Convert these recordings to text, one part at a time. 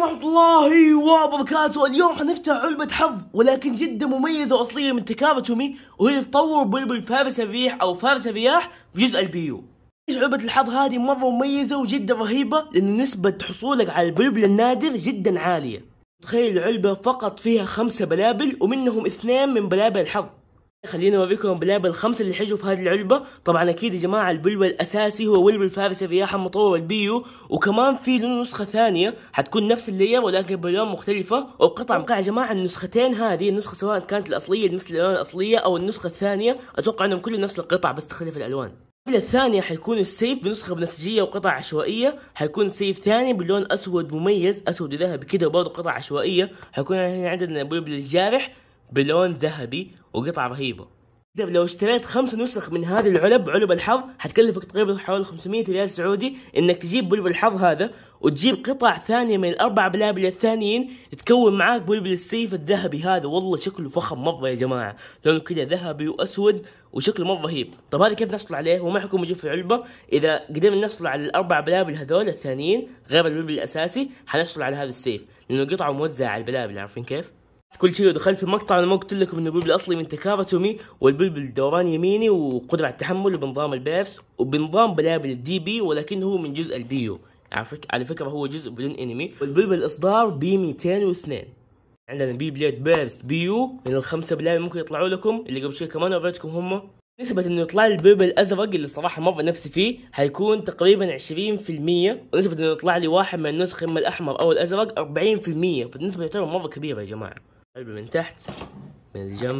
ورحمة الله وبركاته. اليوم حنفتح علبة حظ ولكن جدا مميزة وأصلية من تكارا تومي، وهي تطور بلبل فارس الريح أو فارس الرياح بجزء البيو. علبة الحظ هذه مرة مميزة وجدا رهيبة لأن نسبة حصولك على البلبل النادر جدا عالية. تخيل العلبة فقط فيها 5 بلابل ومنهم 2 من بلابل الحظ. خليني اوريكم البلابل ال5 اللي حجوا في هذه العلبة. طبعا اكيد يا جماعة البلبل الاساسي هو بلبل فارس الرياح المطور البيو، وكمان في له نسخة ثانية حتكون نفس اللير ولكن بلون مختلفة وبقطع مقطع. يا جماعة النسختين هذه، النسخة سواء كانت الاصلية نفس الالوان الاصلية او النسخة الثانية، اتوقع انهم كلهم نفس القطع بس تختلف الالوان. البلبل الثانية حيكون السيف بنسخة بنفسجية وقطع عشوائية، حيكون سيف ثاني بلون اسود مميز، اسود وذهبي كده وبرضه قطع عشوائية. حيكون هنا عندنا البلبل الجارح بلون ذهبي وقطعة رهيبة. لو اشتريت 5 نسخ من هذه العلب، علب الحظ، حتكلفك تقريبا حوالي 500 ريال سعودي انك تجيب بلبل الحظ هذا وتجيب قطع ثانية من ال4 بلابل الثانيين تكون معاك بلبل السيف الذهبي هذا. والله شكله فخم مرة يا جماعة، لونه كده ذهبي واسود وشكله مرة رهيب. طب هذا كيف نحصل عليه؟ هو ما حيكون موجود في علبة. اذا قدرنا نحصل على ال4 بلابل هذول الثانيين غير البلبل الاساسي حنحصل على هذا السيف، لانه قطعه موزعة على البلابل. عارفين كيف؟ كل شيء دخلت في المقطع. انا ما قلت لكم انه البلبل الاصلي من تكارا تومي، والبلبل دوران يميني وقدره على التحمل وبنظام البيرس وبنظام بلابل الدي بي، ولكن هو من جزء البيو. على فكره هو جزء بدون انمي. والبلبل الاصدار بي 202. عندنا بي بليد بيرس بيو من ال5 بلابل ممكن يطلعوا لكم، اللي قبل شوي كمان وريتكم هم. نسبة انه يطلع لي البلبل الازرق اللي الصراحة مرة نفسي فيه حيكون تقريبا 20%، ونسبة انه يطلع لي واحد من النسخ اما الاحمر او الازرق 40%، فالنسبة تعتبر مرة كبيرة يا جماعة. علبة من تحت، من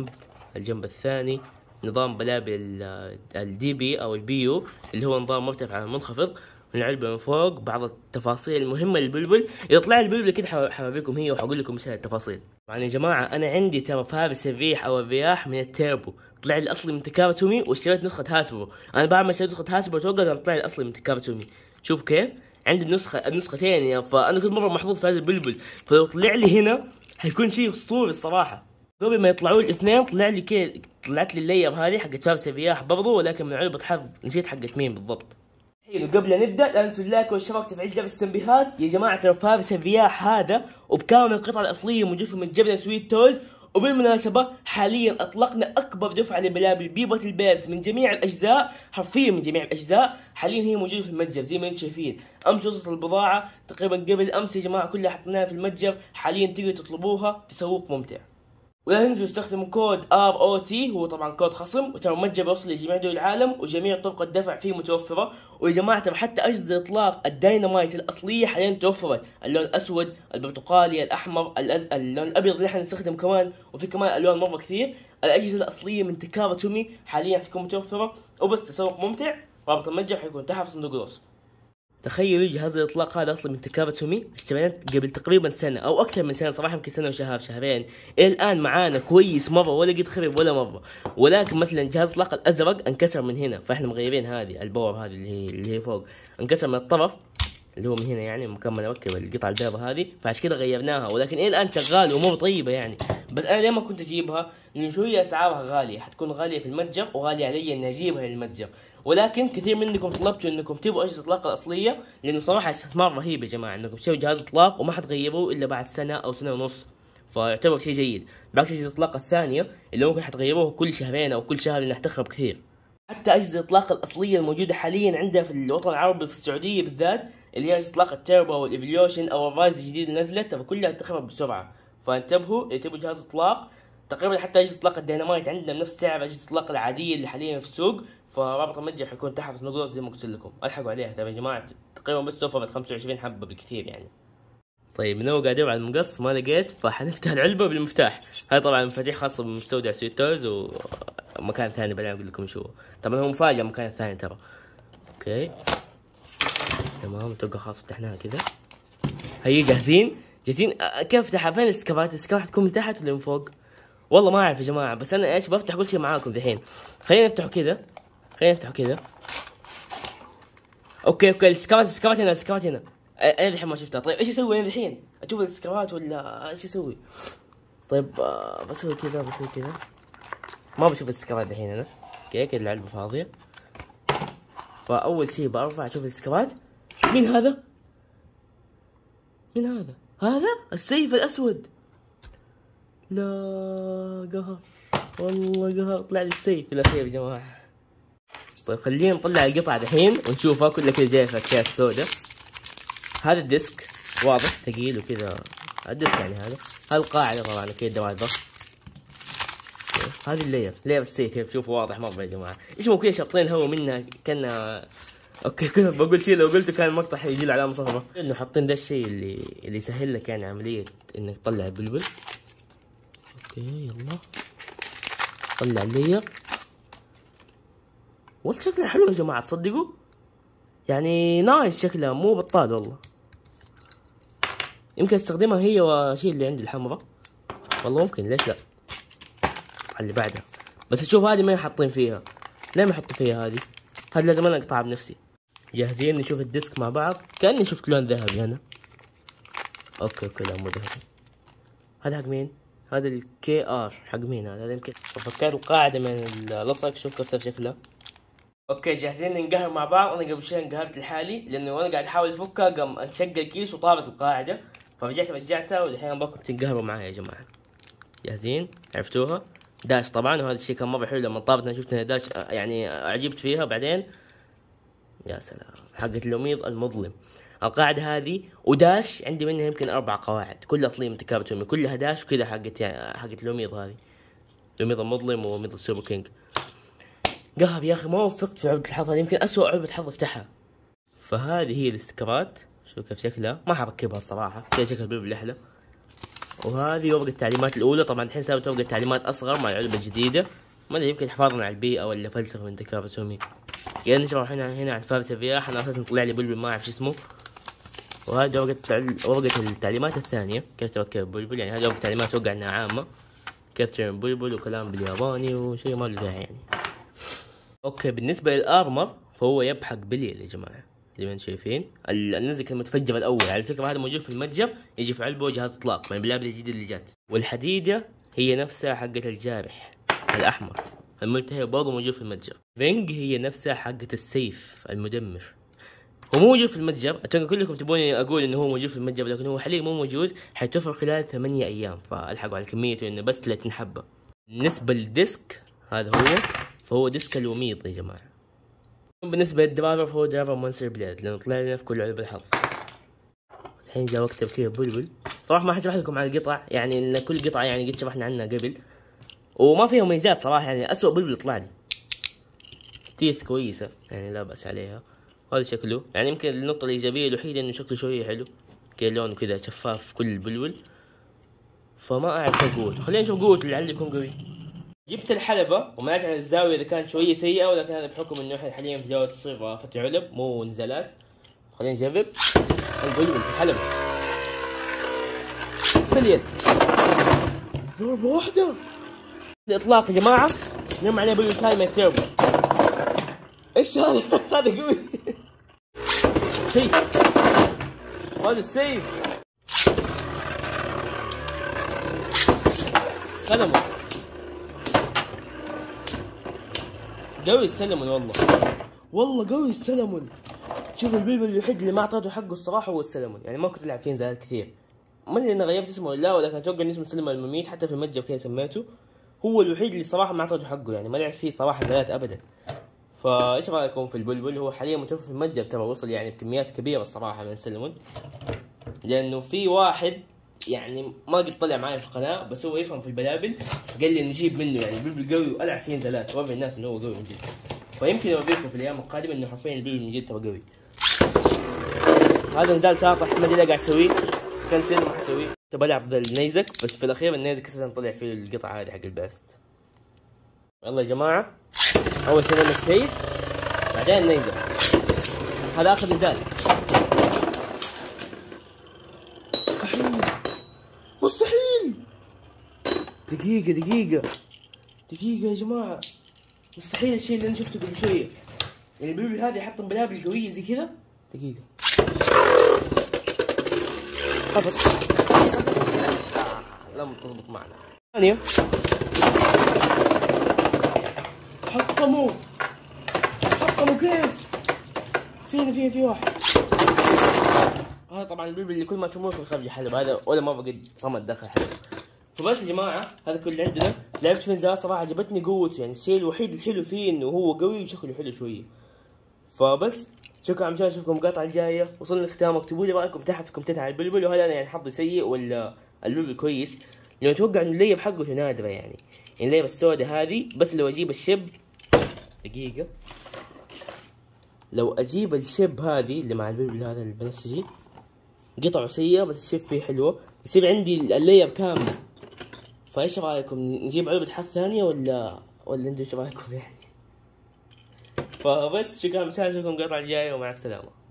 الجنب الثاني نظام بلابل الدي بي او البيو اللي هو نظام مرتفع على منخفض. من العلبة من فوق بعض التفاصيل المهمة للبلبل. يطلع البلبل كده حوريكم هي وحقول لكم ايش التفاصيل. طبعا يا جماعة انا عندي ترى فارس الريح او الرياح من التيربو، طلع لي الاصلي من تكارا تومي، واشتريت نسخة هاسبرو. انا بعد ما اشتريت نسخة هاسبرو توقع طلع لي الاصلي من تكارا تومي. شوف كيف عندي النسختين يعني. فانا كل مرة محظوظ في هذا البلبل، فلو طلع لي هنا حيكون شيء اسطوري الصراحه. قبل ما يطلعوا الاثنين طلعت لي اللير هذه حقت فارس الرياح برضو، ولكن من علبه حظ نسيت حقت مين بالضبط. حلو، قبل لا نبدا لا تنسوا اللايك والاشتراك وتفعيل جرس التنبيهات يا جماعه. ترى فارس الرياح هذا وبكامل القطع الاصليه موجود في متجرنا سويت تويز. وبالمناسبه حاليا اطلقنا اكبر دفعه لبلابل بيبة البيرس من جميع الاجزاء، حرفيا من جميع الاجزاء. حاليا هي موجوده في المتجر زي ما انتم شايفين. امس وصلت البضاعه تقريبا قبل امس يا جماعه، كلها حطيناها في المتجر. حاليا تقدروا تطلبوها، تسوق ممتع. ولا تنسوا تستخدموا كود ROT، هو طبعا كود خصم، وترى المتجر يوصل لجميع دول العالم وجميع طرق الدفع فيه متوفره. ويا جماعه ترى حتى اجهزه اطلاق الداينامايت الاصليه حاليا توفرت، اللون الاسود، البرتقالي، الاحمر، اللون الابيض اللي احنا نستخدم كمان، وفي كمان الوان مره كثير. الاجهزه الاصليه من تكارا تومي حاليا حتكون متوفره، وبس تسوق ممتع. رابط المتجر حيكون تحت في صندوق الوصف. تخيلوا جهاز الاطلاق هذا اصلا من تكارا تومي، اشتريناه قبل تقريبا سنه او اكثر من سنه صراحه، يمكن سنه وشهر شهرين. الى الان معانا كويس مره، ولا قد خرب ولا مره. ولكن مثلا جهاز الاطلاق الازرق انكسر من هنا، فاحنا مغيرين هذه الباور هذه اللي هي فوق، انكسر من الطرف اللي هو من هنا يعني مكان ما نركب القطعه البيضاء هذه، فعشان كذا غيرناها. ولكن الى الان شغال ومو طيبه يعني. بس انا ليه ما كنت اجيبها؟ لانه شويه اسعارها غاليه، حتكون غاليه في المتجر وغاليه علي اني اجيبها للمتجر. ولكن كثير منكم طلبتوا انكم تبغوا اجهزه الاطلاق الاصليه، لانه صراحه استثمار رهيب يا جماعه انكم تشتروا جهاز اطلاق وما حتغيروه الا بعد سنه او سنه ونص، فيعتبر شيء جيد. بعكس اجهزه الاطلاق الثانيه اللي ممكن حتغيروها كل شهرين او كل شهر لانها تخرب كثير. حتى اجهزه الاطلاق الاصليه الموجوده حاليا عندها في الوطن العربي في السعوديه بالذات، اللي هي اجهزه اطلاق التيربو او الايفوليوشن او الرايز الجديد اللي نزلت، ترى كلها تخرب بسرعه. فانتبهوا اذا تبغوا جهاز اطلاق. تقريبا حتى اجهزه اطلاق الدينامايت عندنا بنفس سعر اجهزه الاطلاق العاديه اللي حاليا في السوق. فرابط المتجر حيكون تحت في صندوق زي ما قلت لكم. الحقوا عليها ترى يا جماعه، تقريبا بس توفرت 25 حبه بالكثير يعني. طيب من اول قاعد ادور على المقص ما لقيت، فحنفتح العلبه بالمفتاح. هاي طبعا مفاتيح خاصه بمستودع سويت تويز، ومكان ثاني بعدين اقول لكم شو. طبعا هو مفاجاه مكان ثاني ترى. اوكي تمام، اتوقع خلاص فتحناها كذا. هي جاهزين. كيف افتحها؟ فين السكرات؟ السكرات حتكون من تحت ولا من فوق؟ والله ما اعرف يا جماعه، بس انا ايش بفتح كل شيء معاكم الحين. خلينا نفتحه كذا. اوكي السكرات هنا. انا الحين ما شفتها. طيب ايش اسوي انا الحين؟ اشوف السكرات ولا ايش اسوي؟ طيب بسوي كذا ما بشوف السكرات الحين انا. اوكي كذا العلبه فاضيه. فاول شيء برفع اشوف السكرات. مين هذا؟ هذا السيف الاسود. لا قهر، والله قهر، طلع لي السيف في الاخير يا جماعه. طيب خلينا نطلع القطعه دحين ونشوفها كلها كذا جايه في اكياس سوداء. هذا الديسك واضح ثقيل وكذا، الديسك يعني هذا القاعده طبعا كذا دوال الضغط. هذه اللير السيف شوفوا واضح مره يا جماعه. ايش مو كذا شاطين هوا منها كنا. اوكي كذا بقول شيء لو قلته كان المقطع حيجي له علامه صفراء. انه حاطين ده الشيء اللي يسهل لك يعني عمليه انك تطلع البلبل. اوكي يلا طلع اللير. والله شكلها حلو يا جماعه، تصدقوا يعني نايس شكلها مو بطال والله. يمكن استخدمها هي واشيل اللي عندي الحمراء، والله ممكن ليش لا. اللي بعدها بس تشوف هذه ما حاطين فيها، ليه ما حطوا فيها هذه؟ هذه لازم انا اقطعها بنفسي. جاهزين نشوف الديسك مع بعض. كأني شفت لون ذهبي هنا. اوكي لا مو ذهبي. هذا حق مين؟ هذا الكي ار حق مين هذا؟ يمكن فكيت القاعدة من اللصق، شوف كيف شكلها. اوكي جاهزين ننقهر مع بعض. انا قبل شوي انقهرت لحالي لانه وانا قاعد احاول افكها قام انشق الكيس وطابت القاعدة، فرجعتها والحين ابغاكم تنقهروا معايا يا جماعة. جاهزين؟ عرفتوها؟ داش طبعا، وهذا الشيء كان مرة حلو لما طابت. انا شفت انها داش يعني اعجبت فيها. بعدين يا سلام حقت الوميض المظلم. القاعدة هذه وداش عندي منها يمكن 4 قواعد كلها اصلية من تكابة تومي، كلها داش وكذا حقت الوميض هذه، الوميض المظلم ووميض السوبر كينج. قهر يا اخي، ما وفقت في عقدة الحظ، هذه يمكن اسوأ عقدة حظ افتحها. فهذه هي الاستكرات، شوف كيف شكلها. ما حركبها الصراحة، كذا شكل البلبل احلى. وهذه ورقة التعليمات الأولى، طبعا الحين سويت ورقة تعليمات أصغر مع العلبة الجديدة. ما أدري يمكن حفاظا على البيئة ولا فلسفة من تكابة تومي. يعني نشرح هنا عن فارس الرياح. أنا أساسا طلع لي بلبل ما أعرف شو اسمه. وهذه ورقة التعليمات الثانية، كيف تركب بلبل. يعني هذه ورقة تعليمات توقع إنها عامة، كيف تركب بلبل وكلام بالياباني وشيء ما له داعي يعني. أوكي بالنسبة للأرمر فهو يبحق بليل يا جماعة زي ما انتم شايفين. النزك المتفجر الاول على فكره هذا موجود في المتجر، يجي في علبه جهاز اطلاق من البلابل الجديده اللي جات. والحديده هي نفسها حقه الجارح الاحمر الملتهب برضه موجود في المتجر. رينج هي نفسها حقه السيف المدمر، هو مو موجود في المتجر. اتوقع كلكم تبوني اقول انه هو موجود في المتجر، لكن هو حاليا مو موجود، حيتوفر خلال 8 ايام، فالحقوا على كميته انه بس 30 حبه. بالنسبه للديسك هذا هو، فهو ديسك الوميض يا جماعه. بالنسبة للدرايفر فهو درايفر مونستر بليد لأنه طلع لنا في كل علبة الحظ. الحين جاء وقت تركيب بلبل. صراحة ما حشرح لكم على القطع، يعني إن كل قطعة يعني قد شرحنا عنها قبل وما فيها مميزات صراحة. يعني أسوأ بلبل طلع لي. تيث كويسة يعني لا بأس عليها. هذا شكله يعني يمكن النقطة الإيجابية الوحيدة إنه شكله شوية حلو، كذا لونه كذا شفاف كل البلبل. فما أعرف قوته، خلينا نشوف قوته لعله يكون قوي. جبت الحلبة وما عن الزاوية إذا كانت شوية سيئة، ولكن هذا بحكم إنه إحنا حاليا في جولة تصير فتح علب مو نزالات. خلينا نجرب البلبل في الحلبة. بليل ضربة واحدة الإطلاق يا جماعة. نرمي عليه بلبل ثاني ما يتربى. إيش هذا؟ هذا قوي. سيف، هذا السيف سلمه قوي السلمون. والله قوي السلمون. شوف البلبل الوحيد اللي ما اعطيته حقه الصراحه هو السلمون، يعني ما كنت العب فيه نزالات كثير. ما ادري انا غيرت اسمه ولا لا، ولكن اتوقع ان اسمه سلمون المميت، حتى في المتجر كذا سميته. هو الوحيد اللي صراحه ما اعطيته حقه، يعني ما لعب فيه صراحه نزالات ابدا. فايش رايكم في البلبل؟ هو حاليا متوفر في المتجر ترى، وصل يعني بكميات كبيره الصراحه من السلمون، لانه في واحد يعني ما قد طلع معي في القناه بس هو يفهم في البلابل، قال لي نجيب منه يعني البلبل قوي والعب فيه نزالات ووري الناس انه هو قوي من جد. فيمكن اوريكم في الايام القادمه انه حرفيا البلبل من جد ترى قوي. هذا نزال شاطح ما ادري ليه قاعد اسويه، كنسل ما حسويه. تبى العب ضد النيزك بس في الاخير النيزك اساسا طلع فيه القطعه هذه حق الباست. يلا يا جماعه اول شيء لنا السيف بعدين النيزك. هذا اخر نزال. مستحيل. دقيقة يا جماعة، مستحيل الشيء اللي انا شفته قبل شوية. يعني البلبل هذه يحطم بلابل قوية زي كذا. دقيقة خبط لم تضبط معنا. ثانية حطموا كيف؟ في واحد. هذا طبعا البلبل اللي كل ما تموت يخرج حلب، هذا ولا مرة قد صمد دخل حلب. فبس يا جماعة هذا كل اللي عندنا. لعبة فنزار صراحة عجبتني قوته، يعني الشيء الوحيد الحلو فيه انه هو قوي وشكله حلو شوية. فبس شكرا عشان اشوفكم المقاطعة الجاية. وصلنا لختام، اكتبوا لي رايكم تحت في الكومنتات على البلبل، وهل انا يعني حظي سيء ولا البلبل كويس؟ لانه اتوقع انه الليب حقه نادرة يعني الليبة السوداء هذه، بس لو اجيب الشب دقيقة، لو اجيب الشب هذه اللي مع البلبل هذا البنفسجي قطعه سيئة بس الشب فيه حلوة، يصير عندي الليب كاملة. فايش رايكم نجيب علبة حظ ثانية ولا انتوا ايش رايكم يعني؟ فبس شكرا، مشاهدتكم القطعة الجاية ومع السلامة.